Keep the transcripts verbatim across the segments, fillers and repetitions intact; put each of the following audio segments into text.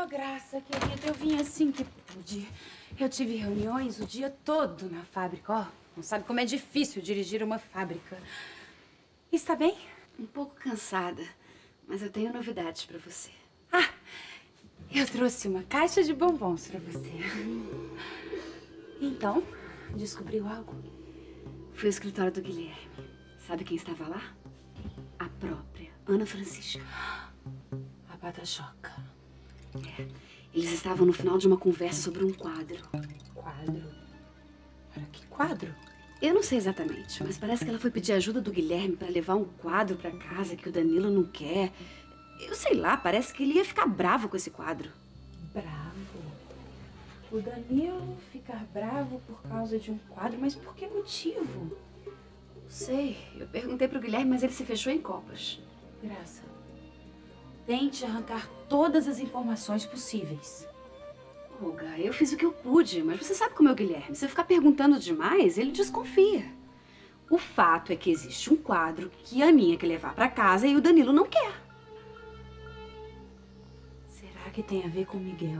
Oh, Graça, querida, eu vim assim que pude. Eu tive reuniões o dia todo na fábrica, ó. Não sabe como é difícil dirigir uma fábrica. Está bem? Um pouco cansada, mas eu tenho novidades pra você. Ah, eu trouxe uma caixa de bombons pra você. Então, descobriu algo? Fui ao escritório do Guilherme. Sabe quem estava lá? A própria Ana Francisca. A pata-choca. É. Eles estavam no final de uma conversa sobre um quadro. Quadro? Para que quadro? Eu não sei exatamente, mas parece que ela foi pedir ajuda do Guilherme para levar um quadro para casa que o Danilo não quer. Eu sei lá, parece que ele ia ficar bravo com esse quadro. Bravo? O Danilo ficar bravo por causa de um quadro? Mas por que motivo? Não sei. Eu perguntei pro Guilherme, mas ele se fechou em copas. Graça, tente arrancar todas as informações possíveis. Olga, eu fiz o que eu pude, mas você sabe como é o Guilherme. Se eu ficar perguntando demais, ele desconfia. O fato é que existe um quadro que a Aninha quer levar pra casa e o Danilo não quer. Será que tem a ver com o Miguel?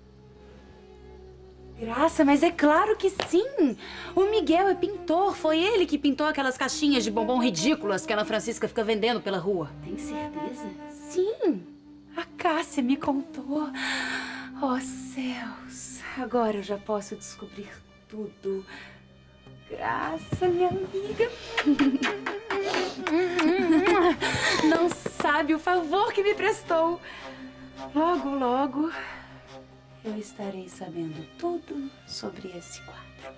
Graça, mas é claro que sim! O Miguel é pintor, foi ele que pintou aquelas caixinhas de bombom ridículas que a Ana Francisca fica vendendo pela rua. Tem certeza? Sim! A Cássia me contou. Oh, céus! Agora eu já posso descobrir tudo. Graça, minha amiga. Não sabe o favor que me prestou. Logo, logo, eu estarei sabendo tudo sobre esse quadro.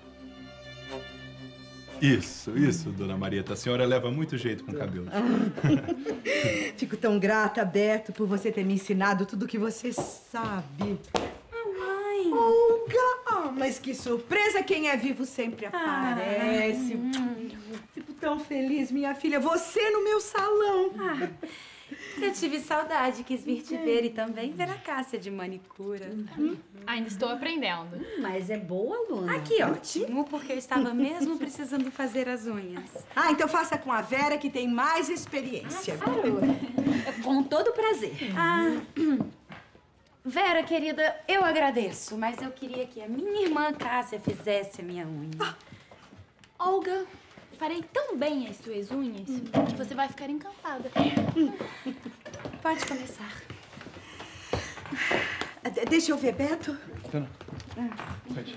Isso, isso, dona Marieta. A senhora leva muito jeito com o cabelo. Fico tão grata, Beto, por você ter me ensinado tudo o que você sabe. Mamãe! Olga! Ah, mas que surpresa! Quem é vivo sempre aparece. Ah, hum. Fico tão feliz, minha filha. Você no meu salão. Ah, eu tive saudade, quis vir te ver e também ver a Cássia de manicura. Hum. Ainda estou aprendendo. Mas é boa, aluna. Ah, que ótimo, porque eu estava mesmo precisando fazer as unhas. Ah, então faça com a Vera, que tem mais experiência. Ah, claro. Com todo prazer. Ah, Vera, querida, eu agradeço, mas eu queria que a minha irmã Cássia fizesse a minha unha. Ah. Olga, farei tão bem as suas unhas que você vai ficar encantada. Pode começar. De- Deixa eu ver, Beto. Dona, pode.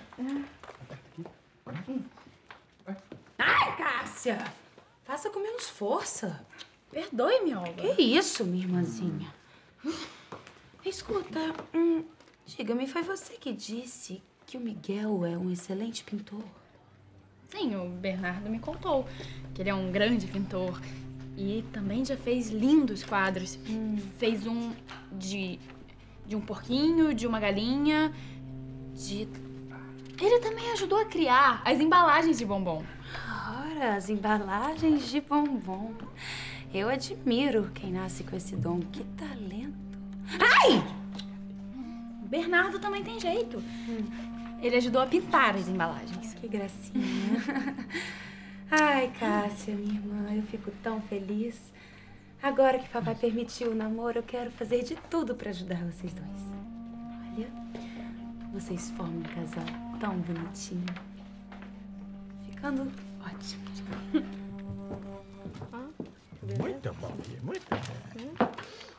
Ai, Cássia! Faça com menos força. Perdoe-me, Olga. Que isso, minha irmãzinha? Escuta, hum, diga-me, foi você que disse que o Miguel é um excelente pintor? Sim, o Bernardo me contou que ele é um grande pintor. E também já fez lindos quadros. Hum. Fez um de, de um porquinho, de uma galinha, de... Ele também ajudou a criar as embalagens de bombom. Ora, as embalagens de bombom. Eu admiro quem nasce com esse dom. Que talento. Ai! O Bernardo também tem jeito. Hum. Ele ajudou a pintar as embalagens. Que gracinha. Ai, Cássia, minha irmã, eu fico tão feliz. Agora que papai permitiu o namoro, eu quero fazer de tudo pra ajudar vocês dois. Olha, vocês formam um casal tão bonitinho. Ficando ótimo. Muito bom, muito bom.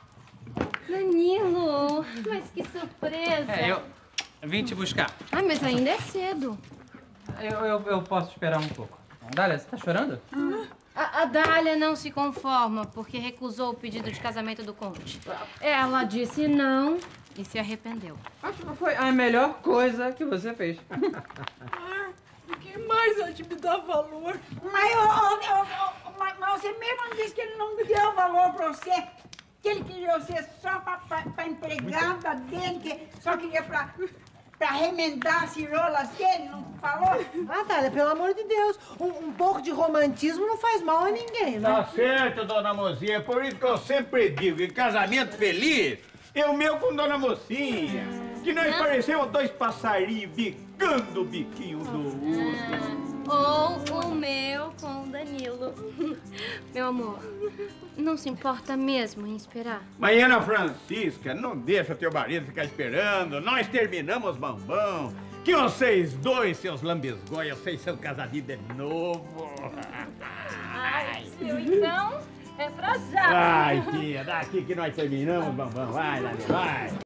Danilo, mas que surpresa. É, eu vim te buscar. Ai, mas ainda é cedo. Eu, eu, eu posso esperar um pouco. Dália, você tá chorando? A, a Dália não se conforma porque recusou o pedido de casamento do Conte. Ela disse não e se arrependeu. Acho que foi a melhor coisa que você fez. Ninguém mais há de me dar valor. Mas, oh, oh, oh, mas, mas você mesmo disse que ele não deu valor pra você. Que ele queria você só pra, pra, pra empregada dele, que só queria pra... Pra remendar as cirolas dele, não falou? Ah, Dália, pelo amor de Deus, um, um pouco de romantismo não faz mal a ninguém, né? Tá certo, dona Mocinha. É por isso que eu sempre digo, em casamento feliz, é o meu com dona Mocinha. Que nós parecemos dois passarinhos bicando o biquinho do outro. ou o meu com o Danilo. Meu amor, não se importa mesmo em esperar? Mas Ana Francisca, não deixa teu marido ficar esperando. Nós terminamos bambão. Que vocês dois, seus lambisgóias, vocês são casadinhos de novo. Ai, tio, então é pra já. Vai, tia, daqui que nós terminamos bambão. Vai, Dani, vai.